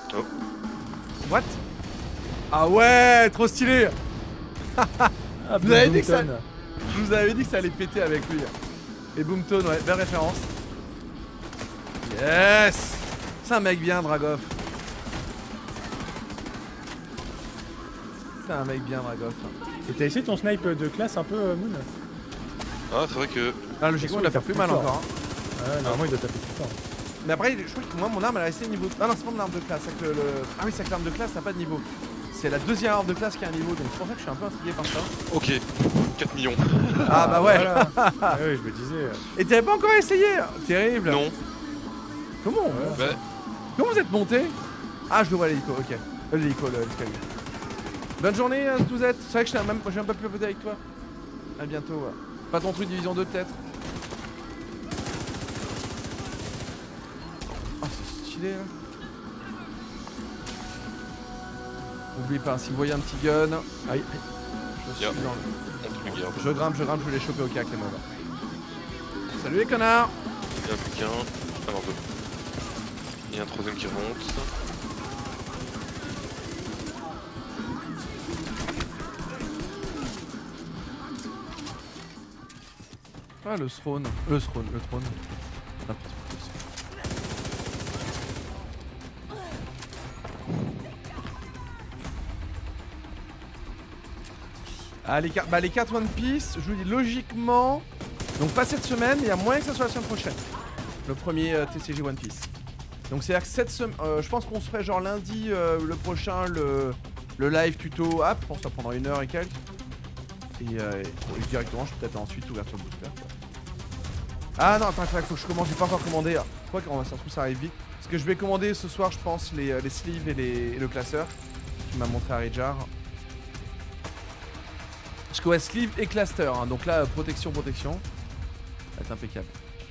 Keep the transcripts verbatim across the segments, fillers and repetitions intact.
Oh. What? Ah ouais, trop stylé. Ah, Vous avez dit que ça... Boomton. Je vous avais dit que ça allait péter avec lui. Et Boomton, ouais, belle référence. Yes. C'est un mec bien, Dragov. C'est un mec bien, Dragov. Et t'as essayé ton snipe de classe un peu, euh, Moon? Ah, c'est vrai que. Ah, logiquement, il va faire plus mal fort. encore. Hein. Ouais, normalement, il doit taper plus fort. Mais après, je crois que moi, mon arme, elle a resté niveau. Ah non, c'est pas mon arme de classe. C'est que le, le... Ah oui, c'est que l'arme de classe n'a pas de niveau. C'est la deuxième arme de classe qui a un niveau. Donc c'est pour ça que je suis un peu intrigué par ça. Ok, quatre millions. Ah bah ouais. Voilà. Ah oui, je me disais. Et t'avais pas encore essayé? Terrible. Non. Comment Ouais. Bah, Comment vous êtes monté? Ah, je le vois l'hélico, ok. Euh, L'hélico, le- l'escalier. Bonne journée, euh, Touzette. C'est vrai que je t'ai même, j'ai même pas pu papoter avec toi. À bientôt. Ouais. Pas ton truc division deux peut-être? Oh, c'est stylé là. N'oubliez pas, si vous voyez un petit gun, Aïe. je suis Yep. dans le... on te le garde. Je grimpe, je grimpe, je vais les choper au cac les mobs. Salut les connards. Il y en a plus qu'un. Ah non, deux. Il y a un troisième qui remonte. Ah le throne, le throne, le trône. N'importe quoi. Ah les cartes, bah les cartes One Piece, je vous dis logiquement, donc pas cette semaine, il y a moyen que ça soit la semaine prochaine. Le premier euh, T C G One Piece. Donc c'est à dire que cette semaine, euh, je pense qu'on se ferait genre lundi euh, le prochain le, le live tuto app, je pense que ça prendra une heure et quelques. Et, euh, et directement je peux peut-être ensuite ouverture de booster. Quoi. Ah non attends, il faut que je commande, j'ai pas encore commandé. Je crois qu'on va ça se trouve ça arrive vite. Parce que je vais commander ce soir je pense les, les sleeves et, les, et le classeur. Tu m'as montré à Rijar. Parce que ouais, sleeve et cluster, hein. Donc là, protection, protection. Ça va être impeccable.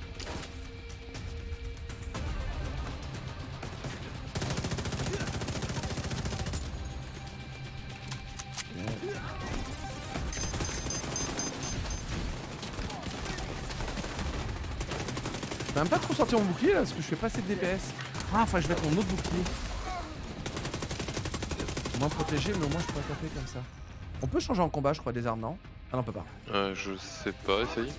Je peux même pas trop sortir mon bouclier là, parce que je fais pas assez de D P S. Ah, enfin, je vais mettre mon autre bouclier. Moins protégé, mais au moins je pourrais taper comme ça. On peut changer en combat, je crois, des armes, non? Ah non, on peut pas. Euh, je sais pas, essaye.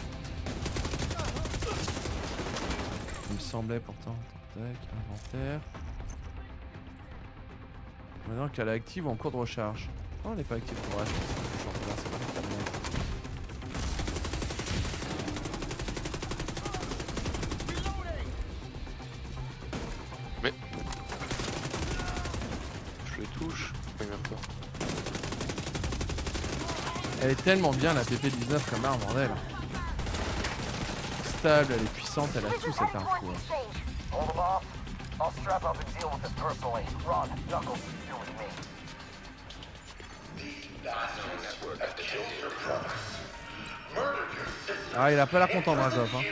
Il me semblait pourtant. Tac, inventaire. Maintenant qu'elle est active ou en cours de recharge. Non, elle n'est pas active pour recharge. C'est pas terminé. Mais. Je les touche. Pourquoi il meurt pas? Elle est tellement bien la P P dix-neuf comme arme, bordel. Stable, elle est puissante, elle a tout cette arme. Quoi. Ah, il a pas l'air content, Dragov. Hein.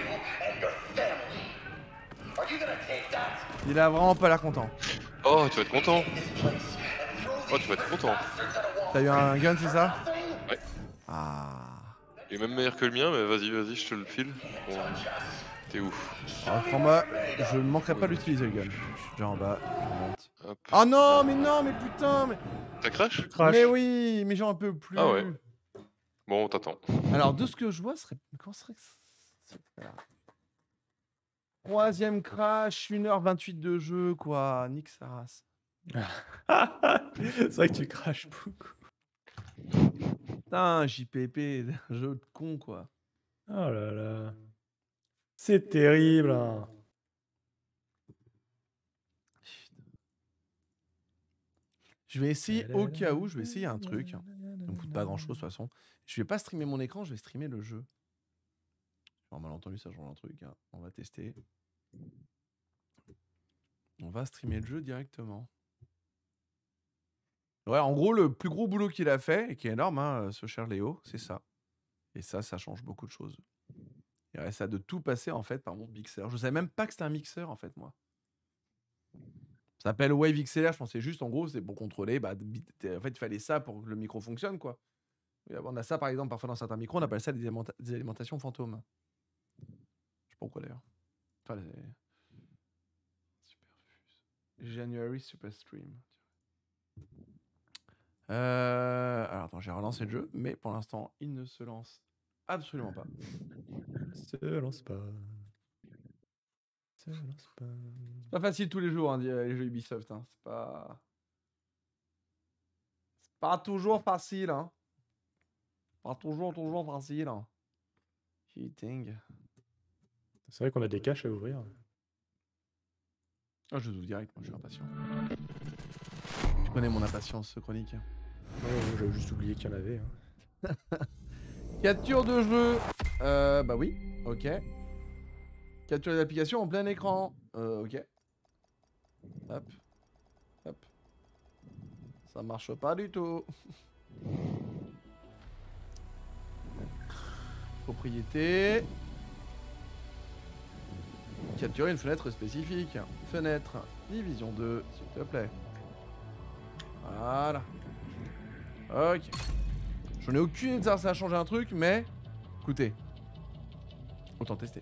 Il a vraiment pas l'air content. Oh, tu vas être content. Oh, tu vas être content. T'as eu un gun, c'est ça? Ouais. Ah. Il est même meilleur que le mien, mais vas-y, vas-y, je te le file. Bon, t'es ouf. Alors, prends-moi, je ne manquerai pas d'utiliser le gun. Je suis déjà en bas, je monte. Hop. Oh non, mais non, mais putain, mais... Ça crash? Crash. Mais oui, mais j'en peux plus. Ah ouais. Bon, on t'attend. Alors, de ce que je vois, ce serait... Comment serait que ça... Troisième crash, une heure vingt-huit de jeu, quoi. Nique sa race. C'est vrai que tu craches beaucoup. Putain, J P P, jeu de con, quoi. Oh là là. C'est terrible. Hein. Je vais essayer, au cas où, je vais essayer un truc. Ça me coûte pas grand-chose, de toute façon. Je vais pas streamer mon écran, je vais streamer le jeu. Alors, malentendu, ça change un truc. Hein. On va tester. On va streamer le jeu directement. Ouais, en gros, le plus gros boulot qu'il a fait, et qui est énorme, hein, ce cher Léo, c'est ça. Et ça, ça change beaucoup de choses. Il reste ça de tout passer, en fait, par mon mixeur. Je savais même pas que c'était un mixeur, en fait, moi. Ça s'appelle Wave X L R, je pensais juste, en gros, c'est pour contrôler. Bah, en fait, il fallait ça pour que le micro fonctionne, quoi. On a ça, par exemple, parfois dans certains micros, on appelle ça des, alimenta des alimentations fantômes. Je sais pas pourquoi, d'ailleurs. Enfin, les... Superfuse. January Super Stream. Euh... Alors attends, j'ai relancé le jeu, mais pour l'instant, il ne se lance absolument pas. Se lance pas. Se lance pas. C'est pas facile tous les jours, hein, les jeux Ubisoft. Hein. C'est pas... C'est pas toujours facile, hein. Pas toujours, toujours facile, hein. Cheating. C'est vrai qu'on a des caches à ouvrir. Ah, je vous direct, moi je suis impatient. Je connais mon impatience chronique. Ouais, ouais, j'avais juste oublié qu'il y en avait. Hein. Capture de jeu. Euh, bah oui, ok. Capture d'application en plein écran. Euh, ok. Hop. Hop. Ça marche pas du tout. Propriété. Capturer une fenêtre spécifique. Fenêtre. Division deux, s'il te plaît. Voilà. Ok. J'en ai aucune idée de ça, ça a changé un truc, mais... Écoutez. Autant tester.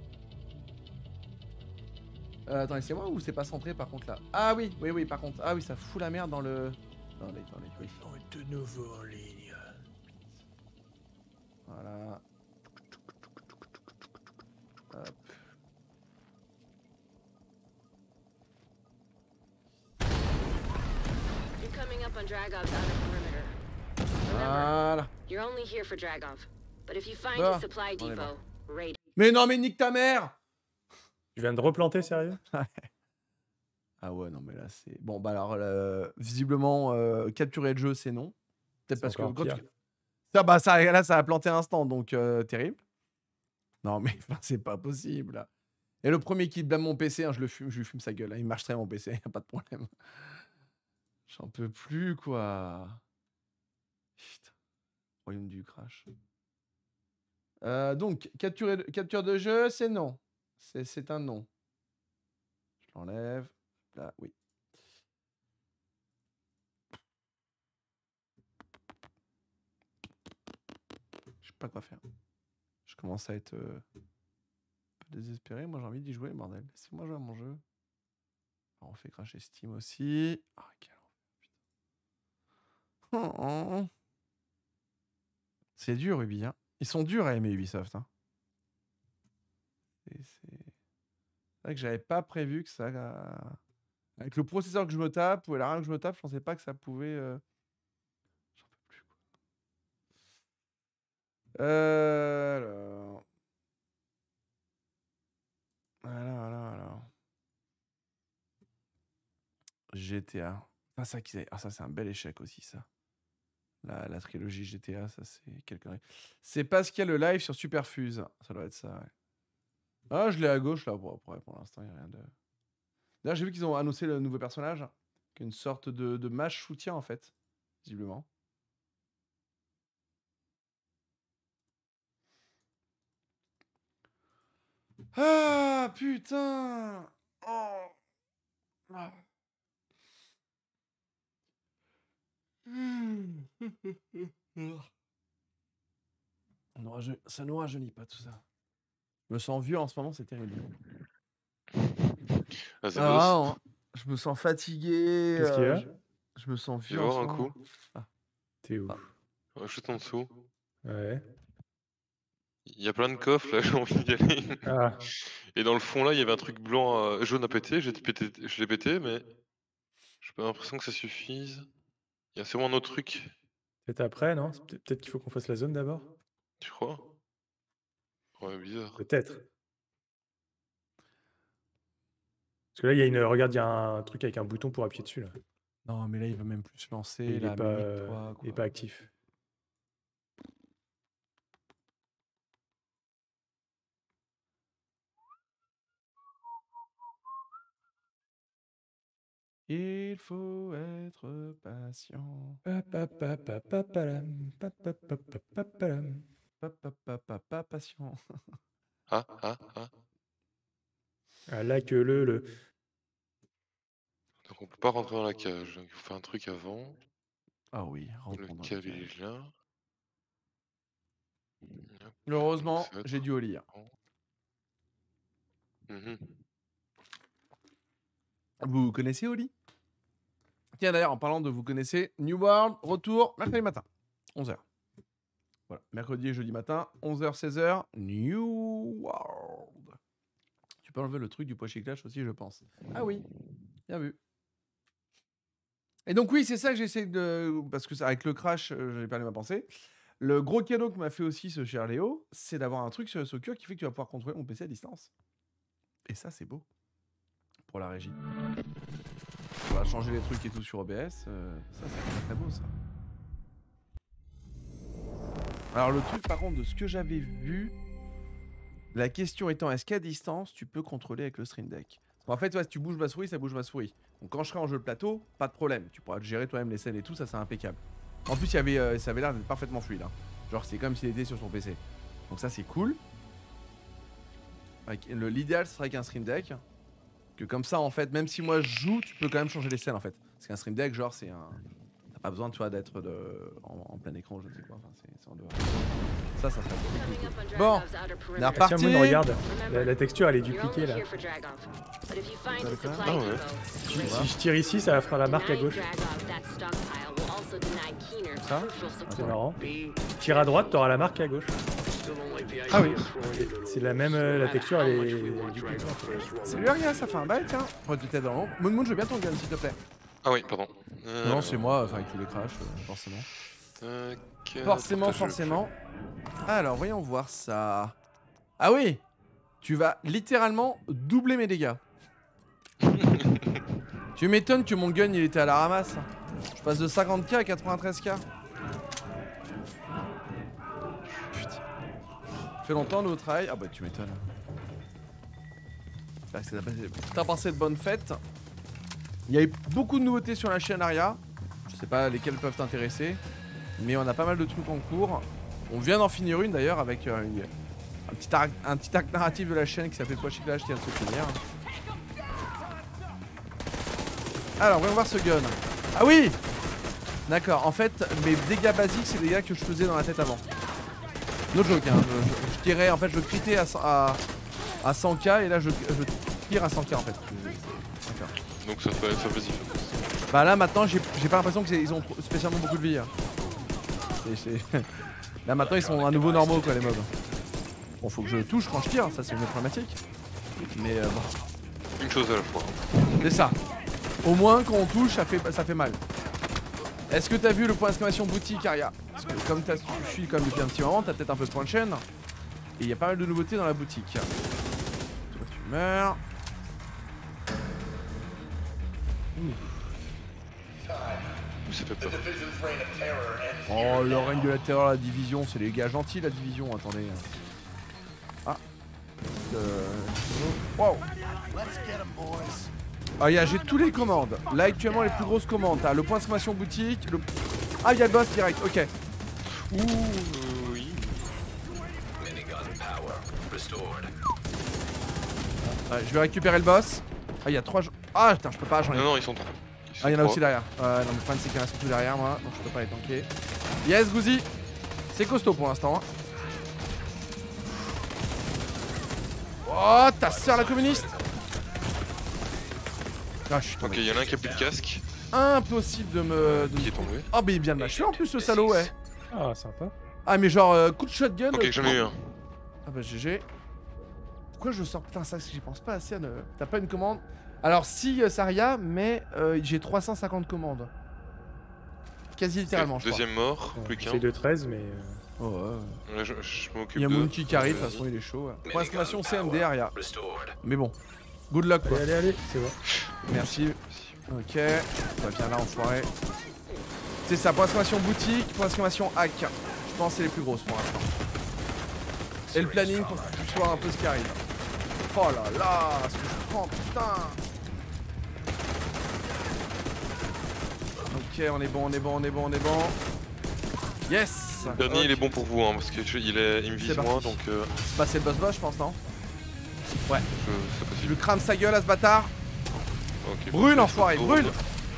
Euh, attendez, c'est moi ou c'est pas centré par contre là? Ah oui, oui, oui, par contre. Ah oui, ça fout la merde dans le... Attendez, attendez, oui. De nouveau en ligne. Voilà. Hop. You're coming up on Dragov's outer perimeter. Remember, Voilà. you're only here for Dragov. But if you find Bah, his supply on est depot, raid. Mais non, mais nique ta mère! Tu viens de replanter, sérieux? Ah ouais, non, mais là, c'est... Bon, bah alors, euh, visiblement, euh, capturer le jeu, c'est non. Peut-être C'est parce que... encore quand pire. tu- Ça, bah, ça, là, ça a planté un instant, donc euh, terrible. Non, mais enfin, c'est pas possible, là. Et le premier qui blâme mon P C, hein, je le fume, je lui fume sa gueule. Hein. Il marche très mon P C, y a pas de problème. J'en peux plus, quoi. Putain. Royaume du crash. Euh, donc, capturer, capture de jeu, c'est non. C'est, c'est un non. Je l'enlève. Là, oui. Je sais pas quoi faire. Je commence à être euh, un peu désespéré. Moi, j'ai envie d'y jouer, bordel. Laissez-moi jouer à mon jeu. Alors, on fait cracher Steam aussi. Ah, quel enfer, putain. Oh, oh. C'est dur, Ubi. Hein. Ils sont durs à aimer Ubisoft. Hein. C'est, c'est... c'est vrai que j'avais pas prévu que ça... euh, Avec le processeur que je me tape, ou la RAM que je me tape, je pensais pas que ça pouvait... Euh... J'en peux plus, quoi. Euh... Alors... Voilà, voilà, voilà. G T A. Ah, ça, qu'ils avaient- ah, ça c'est un bel échec aussi, ça. La, la trilogie G T A, ça, c'est quelque... C'est parce qu'il y a le live sur Superfuse. Ça doit être ça, ouais. Ah, je l'ai à gauche, là. Bon, après, pour l'instant, il n'y a rien de... D'ailleurs, j'ai vu qu'ils ont annoncé le nouveau personnage, qui est une sorte de, de mage soutien, en fait, visiblement. Ah, putain! Oh! Ah. Hmm. On aura je- Ça nous rajeunit pas tout ça. Je me sens vieux en ce moment, c'est terrible. Ah, c'est Ah, beau. vraiment, je me sens fatigué. Qu'est-ce qu'il y euh, a? je... je me sens Viens vieux en voir ce un moment. coup. T'es où? Ah. Ouais, juste en dessous. Ouais. Il y a plein de coffres là, j'ai envie d'y aller. Ah, Et dans le fond là, il y avait un truc blanc, euh, jaune à péter. J'ai pété, je l'ai pété, mais j'ai pas l'impression que ça suffise. Il y a sûrement un autre truc, peut-être après, non? C'est peut- Peut-être qu'il faut qu'on fasse la zone d'abord? tu crois? Ouais, bizarre. Peut-être. Parce que là, il y a une. Regarde, il y a un truc avec un bouton pour appuyer dessus, là. Non, mais là, il va même plus se lancer. Et il là, est pas, mais euh, nique-toi, il est quoi. pas actif. Il faut être patient. Pa-pa-pa-pa-pa-palam, pa-pa-pa-pa-pa-palam. Pa, pa, pa, pa, pa, patient. Ah, ah, ah. Ah là que le le. Donc on peut pas rentrer dans la cage. Donc il faut faire un truc avant. Ah oui, Le rentrons dans le câble il cage. est là. Hop, Heureusement, donc ça j'ai dû au lire. Mhm. Vous connaissez Oli? Tiens, d'ailleurs, en parlant de vous connaissez, New World, retour mercredi matin, onze heures. Voilà, mercredi et jeudi matin, onze heures, seize heures, New World. Tu peux enlever le truc du pois chiclage aussi, je pense. Ah oui, bien vu. Et donc oui, c'est ça que j'essaie de... Parce que ça, avec le crash, euh, j'ai perdu ma pensée. Le gros cadeau que m'a fait aussi ce cher Léo, c'est d'avoir un truc sur le Soccer qui fait que tu vas pouvoir contrôler mon P C à distance. Et ça, c'est beau. Pour la régie. On va changer les trucs et tout sur O B S. Euh, ça, c'est très, très beau, ça. Alors, le truc, par contre, de ce que j'avais vu, la question étant, est-ce qu'à distance, tu peux contrôler avec le Stream Deck? En fait, ouais, si tu bouges ma souris, ça bouge ma souris. Donc, quand je serai en jeu de plateau, pas de problème. Tu pourras gérer toi-même les scènes et tout, ça, c'est impeccable. En plus, il y avait, euh, ça avait l'air d'être parfaitement fluide. Hein. Genre, c'est comme s'il était sur son P C. Donc, ça, c'est cool. L'idéal, ce serait avec un Stream Deck. Que comme ça, en fait, même si moi je joue, tu peux quand même changer les scènes, en fait. Parce qu'un Stream Deck, genre, c'est un... T'as pas besoin, tu vois, d'être de... en, en plein écran, je ne sais quoi. Enfin, c'est en dehors. Ça, ça serait cool. Bon, on est reparti. Tiens, Moon, regarde, la, la texture, elle est dupliquée, là. Ah ouais. Si, si je tire ici, ça fera la marque à gauche. Ça, c'est marrant. Tire à droite, t'auras la marque à gauche. Ah oui. C'est la même, euh, la texture, elle est dupliquée. Salut Aria, ça fait un bail, tiens. Pourquoi tu t'aides dans l'ombre? Moon Moon, je veux bien ton gun, s'il te plaît. Ah oui, pardon. Euh, Non, c'est moi, enfin avec tous les crashs, euh, forcément. Tac, Forcément, partage- forcément. Alors, voyons voir ça. Ah oui, tu vas littéralement doubler mes dégâts. Tu m'étonnes que mon gun il était à la ramasse. Je passe de cinquante K à quatre-vingt-treize K. Putain. Ça fait longtemps le travail. Ah bah tu m'étonnes. T'as passé de bonnes fêtes. Il y a eu beaucoup de nouveautés sur la chaîne Aria. Je sais pas lesquelles peuvent t'intéresser. Mais on a pas mal de trucs en cours. On vient d'en finir une d'ailleurs avec euh, une, un, petit arc, un petit arc narratif de la chaîne qui s'appelle Pois Chiclage qui vient de se finir. Alors, voyons voir ce gun. Ah oui! D'accord, en fait, mes dégâts basiques, c'est des dégâts que je faisais dans la tête avant. No joke, hein. Je, je, je tirais, en fait, je critais à, à, à cent K et là, je, je tire à cent K en fait. D'accord. Donc ça fait, ça fait différence. Bah là, maintenant, j'ai pas l'impression qu'ils ont spécialement beaucoup de vie. Hein. C'est, c'est... Là, maintenant, ils sont à nouveau normaux, quoi, les mobs. Bon, faut que je touche quand je tire, ça, c'est une autre problématique. Mais euh, bon. Une chose à la fois. C'est ça. Au moins, quand on touche, ça fait, ça fait mal. Est-ce que t'as vu le point d'exclamation boutique, Aria? Parce que comme tu suis comme depuis un petit moment, t'as peut-être un peu de point de chaîne. Et il y a pas mal de nouveautés dans la boutique. Toi, tu meurs. Ça fait peur. Oh, le règne de la terreur, la division, c'est les gars gentils, la division, attendez. Ah. Euh... Wow. Ah, yeah, j'ai tous les commandes. Là, actuellement, les plus grosses commandes. T'as le point d'exclamation boutique. Le... Ah, il y a le boss direct, ok. Ouh, euh, oui. Ouais, je vais récupérer le boss. Ah, il y a trois. Ah, putain, je peux pas, j'en ai. Non, non, ils sont trois. Ah, il y en a aussi derrière. Euh, non, mais le problème, c'est qu'il y en a surtout derrière moi. Donc, je peux pas les tanker. Yes, Gouzi. C'est costaud pour l'instant. Hein. Oh, ta sœur, la communiste. Ah, je suis tombé. Ok, il y en a un qui a plus de casque. Impossible de me. De... Qui est tombé. Oh, mais il vient de m'achever en plus, ce salaud, ouais. Ah, sympa. Ah, mais genre, euh, coup de shotgun. Ok, j'en ai eu un. Ah, bah, G G. Pourquoi je sors. Putain, ça, j'y pense pas assez à ne. T'as pas une commande? Alors, si, euh, Saria, mais euh, j'ai trois cent cinquante commandes. Quasi littéralement, je crois. Deuxième mort, Bon, plus qu'un. c'est de treize, mais. euh, Oh, ouais. Là, je, je m'occupe Il y a de. Moon qui arrive, de toute façon, il est chaud. Ouais. Point d'exclamation C M D, Aria. Mais bon, good luck, quoi. Allez, allez, allez, c'est bon. Merci. Ok, ça vient là, enfoiré. C'est ça, point d'exclamation boutique, point d'exclamation hack. Je pense que c'est les plus grosses pour l'instant. Et le planning pour que tu sois un peu ce qui arrive. Oh là là, ce que je prends, putain. Ok, on est bon, on est bon, on est bon, on est bon. Yes. Le dernier, Ok. il est bon pour vous, hein, parce que je- il, est, il me C'est vise parti. moi, donc euh, C'est passé le boss boss, je pense, non? Ouais. je, c'est Je possible. lui crame sa gueule à ce bâtard. Ok, Brûle, bon, enfoiré, je peux brûle. tourner.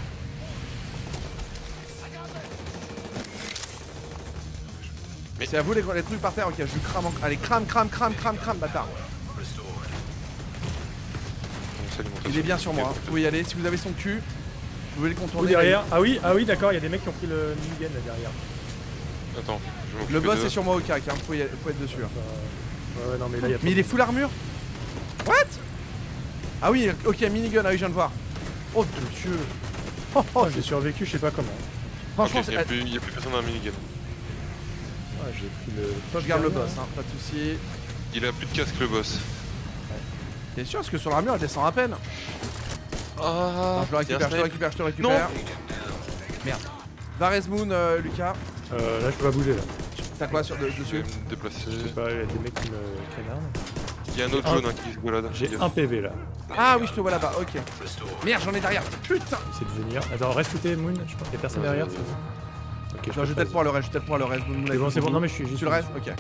Mais- C'est à vous les, les trucs par terre, ok, je lui crame encore. Allez, crame, crame, crame, crame, crame, bâtard. box alimentation. Il est bien sur moi, hein. Vous pouvez y aller. Si vous avez son cul, vous pouvez le Ou contourner. derrière. Ah oui, ah oui, d'accord, il y a des mecs qui ont pris le minigun là derrière. Attends, je m'occupe Le boss de- est sur moi au cac, hein. Vous pouvez, y aller- vous pouvez être dessus. hein. Euh, Ouais, ouais, non, mais là, il y a Mais il est full armure. What? Ah oui, ok, minigun, ah oui, je viens de voir. Oh Dieu. Oh, oh, Oh, j'ai survécu, je sais pas comment. franchement, Ok, c'est- il n'y a, plus- y a plus personne dans la minigun. Ah, j'ai pris le. toi je garde le boss, hein. Pas de soucis. Il a plus de casque le boss. T'es sûr? Parce que sur l'armure, elle descend à peine. Ah, Non, je le récupère, je te récupère, je te récupère. Merde. Varese Moon, euh, Lucas. Euh, là, je peux pas bouger là. T'as quoi sur de- Je dessus? vais me déplacer. Je sais pas, il y a des mecs qui me canardent. Il y a un autre un- jaune hein, qui se balade. J'ai Gaffe. un P V là. Ah oui, je te vois là-bas, ok. Merde, j'en ai derrière. Putain. J'essaie de venir. Attends, reste shooté Moon, je pense qu'il y a personne Ouais, derrière. ouais, c'est ouais. bon. Ok, je Non, peux je vais pas- peut-être pouvoir le reste, je vais peut-être pouvoir le reste. C'est bon, c'est bon, non mais je suis juste. Tu le restes? Ok.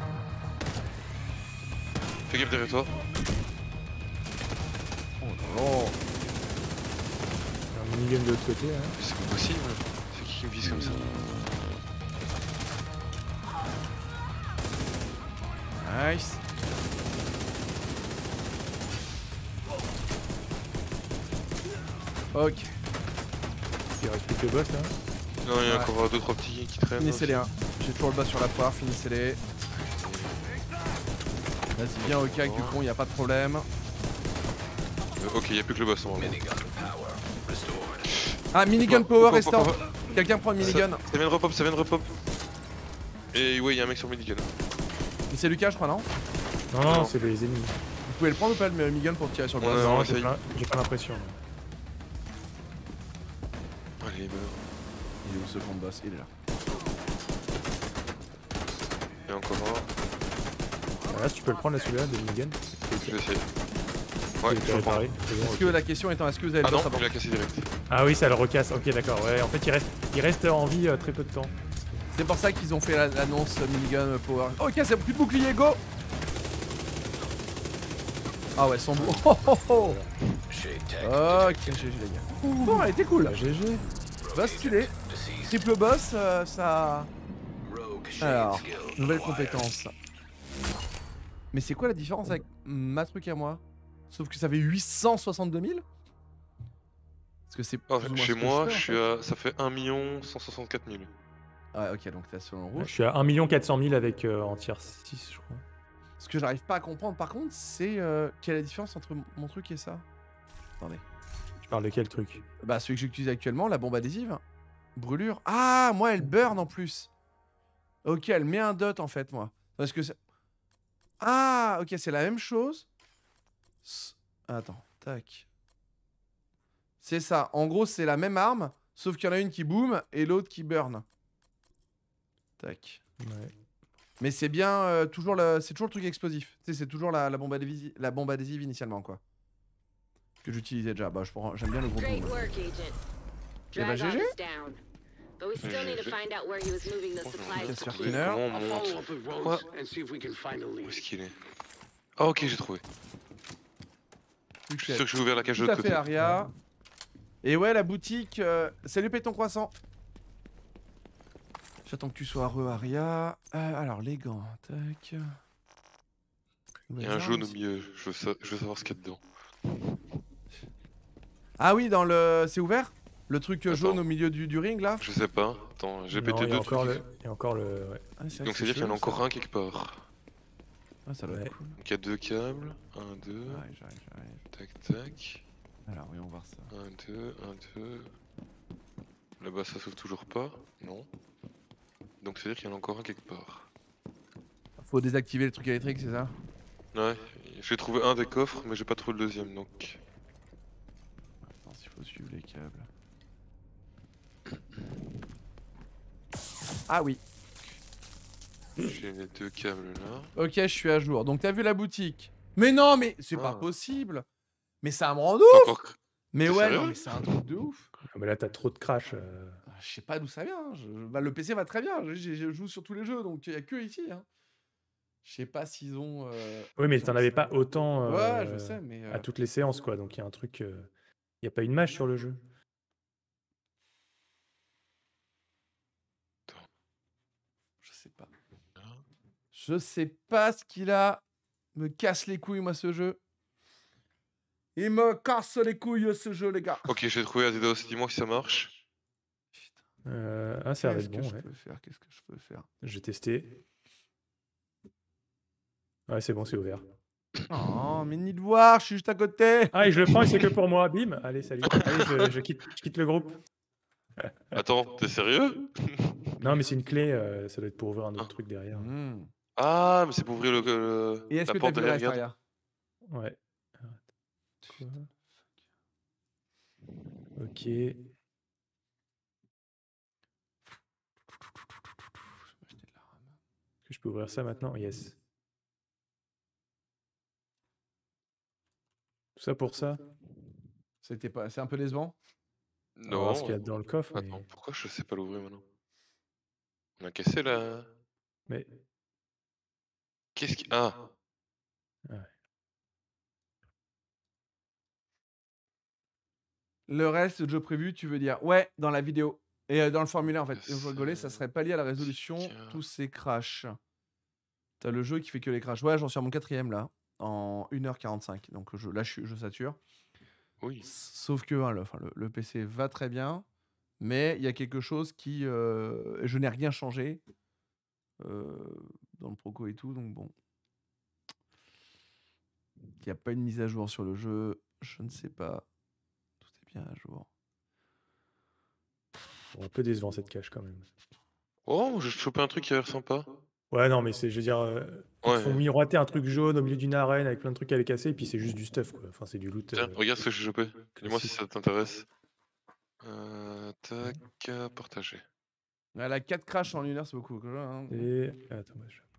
Fais gaffe derrière toi. Oh. Un minigun de l'autre côté. Hein. C'est pas possible. C'est qui qui me vise comme ça? Nice. Ok. Il reste plus que le boss là. Non, il y a Ouais. encore deux trois petits qui traînent. Finissez-les, hein. J'ai toujours le boss sur la poire, finissez-les. Vas-y, viens au cac du con, y a pas de problème. Euh, ok, il n'y a plus que le boss en vrai. Ah, minigun Oh, power oh, oh, restant. oh, oh. Quelqu'un prend une minigun. Ça, ça vient de repop, ça vient de repop. Et ouais, il y a un mec sur minigun. Mais c'est Lucas, je crois, non? Non, non, Non. c'est les ennemis. Vous pouvez le prendre ou pas, le minigun pour tirer sur le Ouais, boss? on non, j'ai essaye. pas, j'ai pas l'impression. Allez, meurt. Il est où ce grand boss? Il est là. Il y a encore un. Ah, là, tu peux le prendre là celui-là, de minigun. Je vais essayer. Ouais, Il je est le prends. réparé. C'est bon, Est-ce ok. que la question étant, est-ce que vous avez le Ah non, boss avant? il a cassé direct. Ah oui, ça le recasse. Ok, d'accord. Ouais, en fait, il reste, il reste en vie euh, très peu de temps. C'est pour ça qu'ils ont fait la- l'annonce euh, minigun power. Ok, c'est plus de bouclier, go! Ah ouais, son beau. Oh, oh, oh. Ok, G G les gars. Bon, elle était cool. Bah, G G. Boss stylé. Triple boss, euh, ça. Alors, nouvelle compétence. Mais c'est quoi la différence avec ma truc à moi? Sauf que ça fait huit cent soixante-deux mille? Parce que c'est. Ah, plus ou moins chez ce que moi, fais, je en suis fait. à... ça fait un million cent soixante-quatre mille. Ouais, ok, donc t'as sur le Je rouge. suis à un million quatre cent mille avec euh, en tier six, je crois. Ce que j'arrive pas à comprendre par contre, c'est euh, quelle est la différence entre m- mon truc et ça? Attendez. Tu parles de quel truc? Bah, celui que j'utilise actuellement, la bombe adhésive. Brûlure. Ah, moi, elle burn en plus. Ok, elle met un dot en fait, moi. Parce que c'est. Ah, ok, c'est la même chose. S- Attends, tac. C'est ça. En gros, c'est la même arme, sauf qu'il y en a une qui boom et l'autre qui burn. Tac. Ouais. Mais c'est bien euh, toujours le, c'est toujours le truc explosif. Tu sais, c'est toujours la, la bombe adhésive, la bombe adhésive initialement quoi. Que j'utilisais déjà. Bah, je prends, j'aime bien le gros Great boom. work, Agent. Eh ben, Dragov G G. is down. But we still need to G G. find out where he was moving the Franchement, supplies Qu'est-ce to. que Skinner? Comment on I'll monte? follow up with Quoi? Rhodes and see if we can find a Où lead. est-ce qu'il est? Ah ok, j'ai trouvé. Je suis sûr que j'ai ouvert la cage de Tout à l'autre fait, côté. Aria. Et ouais, la boutique. euh, Salut, paye ton croissant. J'attends que tu sois re, Aria. Euh, alors, les gants. Tac. Il y a un jaune au milieu, je veux, sa- je veux savoir ce qu'il y a dedans. Ah oui, dans le. C'est ouvert? Le truc euh, Attends. jaune au milieu du, du ring là? Je sais pas, attends, j'ai Non, pété il y a deux encore trucs. le, il y a encore le, ouais. Ah, c'est vrai Donc que c'est-à-dire qu'il y en a chelou, encore ça. un quelque part. Ah, ça doit Ouais. être cool. Donc il y a deux câbles, un, deux, J'arrive, j'arrive, j'arrive. tac tac, Alors, voyons voir ça. un, deux, un, deux. Là-bas ça s'ouvre toujours pas, non. Donc c'est-à-dire qu'il y en a encore un quelque part. Faut désactiver le truc électrique, c'est ça? Ouais, j'ai trouvé un des coffres, mais j'ai pas trouvé le deuxième donc. Attends, s'il faut suivre les câbles. Ah oui. J'ai les deux câbles là. Ok, je suis à jour. Donc t'as vu la boutique? Mais non, mais c'est pas Ah. possible. Mais ça me rend T'as ouf. encore... Mais T'es ouais, sérieux? non, mais c'est un truc de ouf. Ah, mais là, t'as trop de crash. euh. Ah, Je sais pas d'où ça vient. Je... bah, le P C va très bien. Je, je- je joue sur tous les jeux, donc il y a que ici. Hein. Je sais pas s'ils ont. euh, Oui, mais j'en t'en sais avais rien. pas autant Ouais, euh, je sais, mais. euh, à toutes les séances, quoi. Donc il y a un truc. Il n'y a pas une mage sur le jeu. Je sais pas. Je sais pas ce qu'il a. Me casse les couilles, moi, ce jeu. Il me casse les couilles ce jeu, les gars. Ok, j'ai trouvé Azedos, dis-moi si ça marche. Euh... Ah, ça va Qu'est-ce être que bon, je ouais. peux faire? Qu'est-ce que je peux faire? J'ai testé. Ouais, c'est bon, c'est ouvert. Oh, mais ni de voir, je suis juste à côté. Ah, et je le prends et c'est que pour moi. Bim. Allez, salut. Allez, je, je quitte, je quitte le groupe. Attends, t'es sérieux? Non, mais c'est une clé. euh, ça doit être pour ouvrir un autre Ah. truc derrière. Hmm. Ah, mais c'est pour ouvrir le, le- Et est-ce la que t'as porte vu le derrière, reste, regarde. Aria? Ouais. Quoi? Ok. Est-ce que je peux ouvrir ça maintenant? Yes. Tout ça pour ça? C'était pas... C'est un peu décevant? On va voir ce Non. qu'il y a dans le coffre. Attends, Mais... pourquoi je sais pas l'ouvrir maintenant? On a cassé la... mais... Qu'est-ce qui... Ah. Ouais. Le reste de jeu prévu, tu veux dire? Ouais, dans la vidéo. Et euh, dans le formulaire, en fait. Et Ça- je rigolais, ça serait pas lié à la résolution. Tiens. Tous ces crashs. T'as le jeu qui fait que les crashs. Ouais, j'en suis à mon quatrième, là. En une heure quarante-cinq. Donc je, là, je, suis- je sature. Oui. Sauf que hein, le, enfin, le, le P C va très bien. Mais il y a quelque chose qui... euh, je n'ai rien changé. euh, dans le Proco et tout, donc bon. Il n'y a pas une mise à jour sur le jeu. Je ne sais pas. Tout est bien à jour. Bon, un peu décevant cette cache quand même. Oh, j'ai chopé un truc qui a l'air sympa. Ouais, non, mais c'est, je veux dire, euh, ils te Ouais. font miroiter un truc jaune au milieu d'une arène avec plein de trucs à les casser, et puis c'est juste du stuff, quoi. Enfin, c'est du loot. Tiens, euh, regarde ce que j'ai chopé. Dis-moi si classique. ça t'intéresse. Euh, tac, euh, partager. Elle a quatre crashs en une heure, c'est beaucoup. Hein. Et. Attends, moi, je.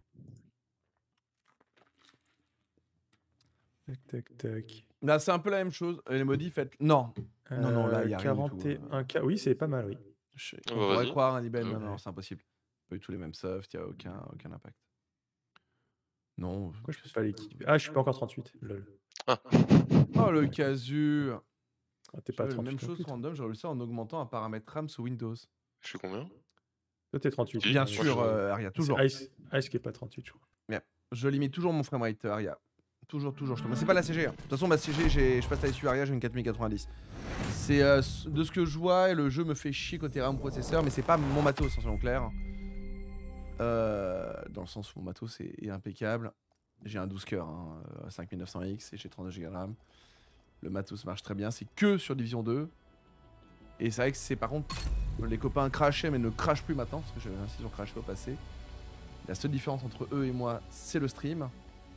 Tac, tac, tac. Là, c'est un peu la même chose. Les modifs, faites. Non. Non, non, là, il y a rien du tout, quarante et un K. Oui, c'est pas mal, oui. Je- Ah On bah, pourrait vas-y. croire, un Iben, non, Ouais. non, c'est impossible. Pas du tout les mêmes softs, il n'y a aucun, aucun impact. Non. Pourquoi je peux pas l'équiper? Ah, je suis pas encore trente-huit. Lol. Ah. Oh, le casu. Ah, t'es pas J'avais la trente-huit. même non chose plus, toi. random, j'aurais réussi en augmentant un paramètre RAM sous Windows. Je suis combien? Toi, t'es trente-huit. Si, Bien moi, sûr, je- euh, Aria, toujours. C'est Ice, Ice qui est pas trente-huit, je crois. Je limite toujours mon framerate, euh, Aria. Toujours, toujours. Je te... Mais c'est pas la C G. hein. De toute façon, ma C G, j'ai- je passe à l'issue Aria, j'ai une quatre mille quatre-vingt-dix. C'est euh, de ce que je vois, le jeu me fait chier côté RAM processeur, mais c'est pas mon matos, en soyons clairs. Euh, dans le sens où mon matos est, est impeccable. J'ai un douze cœurs, hein, euh, cinq mille neuf cents X et j'ai trente-deux giga de RAM. Le matos marche très bien, c'est que sur Division deux. Et c'est vrai que c'est par contre, les copains crashaient mais ne crachent plus maintenant, parce que j'avais ainsi sur crashé au passé. La seule différence entre eux et moi, c'est le stream.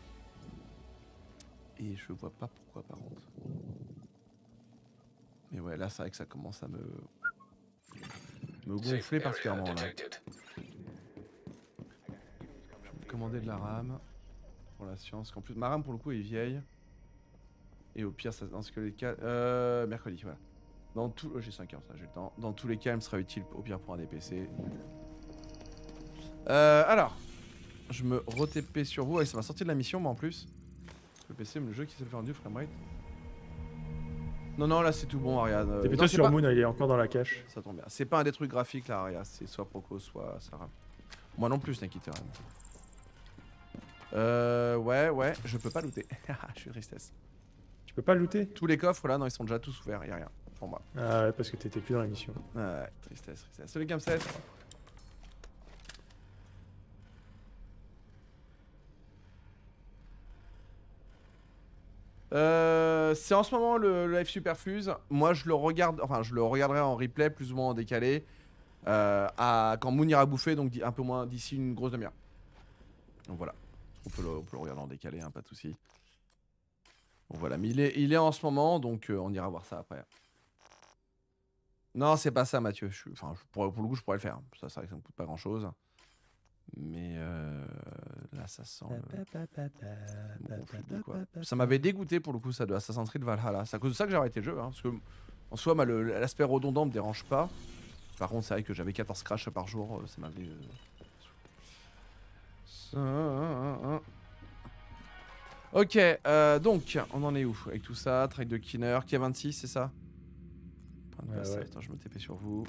Et je vois pas pourquoi par contre. Mais ouais, là c'est vrai que ça commence à me... me gonfler particulièrement là. Je vais me commander de la RAM. Pour la science. En plus, ma RAM pour le coup est vieille. Et au pire, ça, dans ce que les cas... Euh, mercredi, voilà. Dans tout... oh, j'ai cinq heures, ça j'ai le temps. Dans tous les cas, elle me sera utile au pire pour un D P C. Euh, alors, je me re-T P sur vous. Ouais, ça m'a sorti de la mission, moi en plus. Le P C, le jeu qui s'est fait en du framerate. Non, non, là c'est tout bon, Ariane. Euh, T'es plutôt non, c'est sur pas- Moon, il est encore dans la cache. Ça tombe bien. C'est pas un des trucs graphiques là, Aria. C'est soit Proco, soit Sarah. Moi non plus, t'inquiète rien. Euh, ouais, ouais, je peux pas looter. Je suis tristesse. Tu peux pas looter? Tous les coffres là, non, ils sont déjà tous ouverts, y'a rien pour moi. Ah ouais, parce que t'étais plus dans la mission. Ouais, tristesse, tristesse. Salut Game sept. Euh, c'est en ce moment le, le Live Superfuse. Moi, je le regarde, enfin, je le regarderai en replay, plus ou moins en décalé, euh, à, quand Moon ira bouffer, donc di- un peu moins d'ici une grosse demi-heure. Donc voilà, on peut le, on peut le regarder en décalé, hein, pas de souci. Bon voilà, mais il est, il est en ce moment, donc euh, on ira voir ça après. Non, c'est pas ça, Mathieu. Je, suis- enfin, je pourrais- pour le coup, je pourrais le faire. Ça, c'est vrai que ça me coûte pas grand-chose. Mais euh, là, ça sent le... Bon, je dis quoi. Ça m'avait dégoûté pour le coup, ça de Assassin's Creed Valhalla. C'est à cause de ça que j'ai arrêté le jeu. Hein, parce que en soi, moi, le- l'aspect redondant me dérange pas. Par contre, c'est vrai que j'avais quatorze crashs par jour. euh, Ça m'avait. euh, ça- Ok, euh, donc, on en est où avec tout ça? Trade de Kinner, K vingt-six, c'est ça? Point de Ouais, passage. ouais. Attends, je me T P sur vous.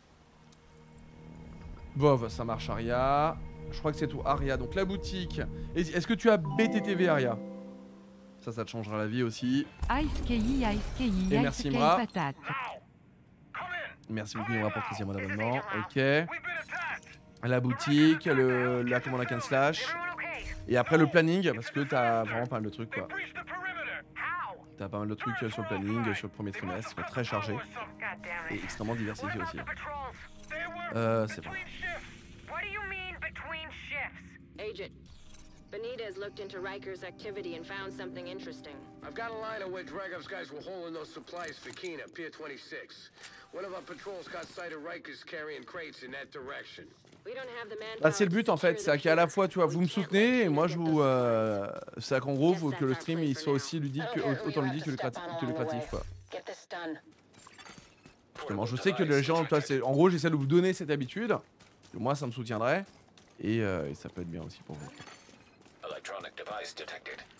Bov, ça marche, Aria. Je crois que c'est tout, Aria. Donc la boutique. Et- Est-ce que tu as B T T V, Aria? Ça, ça te changera la vie aussi. Ice Kei, Ice Kei, Et Ice merci, Kei Imra. patate. Merci beaucoup Imra pour le treizième mois d'abonnement. Ok. La boutique, le, la commande à quinze slash. Et après le planning, parce que t'as vraiment pas mal de trucs quoi. T'as pas mal de trucs sur le planning, sur le premier trimestre, très chargé. Et extrêmement diversifié aussi. Euh, c'est bon. Agent, Benitez looked into Riker's activity and found something interesting. I've got a line of where Dragov's guys were hauling those supplies for Kina, Pier twenty-six. One of our patrols got sight of Riker's carrying crates in that direction. We don't have the manpower. Bah, c'est le but en fait, c'est qu'à la fois tu vois, vous me soutenez et moi je vous. Euh, c'est qu'en gros, faut que le stream il soit aussi ludique, autant ludique que lucratif, que lucratif quoi. Justement, je sais que les gens, toi, c'est, en gros, j'essaie de vous donner cette habitude. Moi, ça me soutiendrait et, euh, et ça peut être bien aussi pour vous. Electronic device detected.